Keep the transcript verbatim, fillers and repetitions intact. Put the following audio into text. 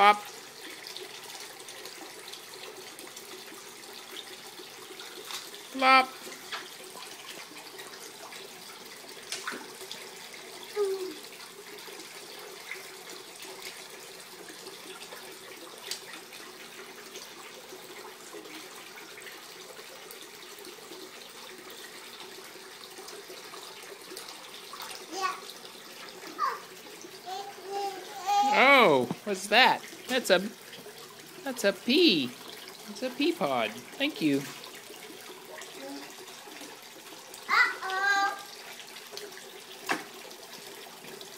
Flop. Flop. Oh, what's that? That's a that's a pea. It's a pea pod. Thank you.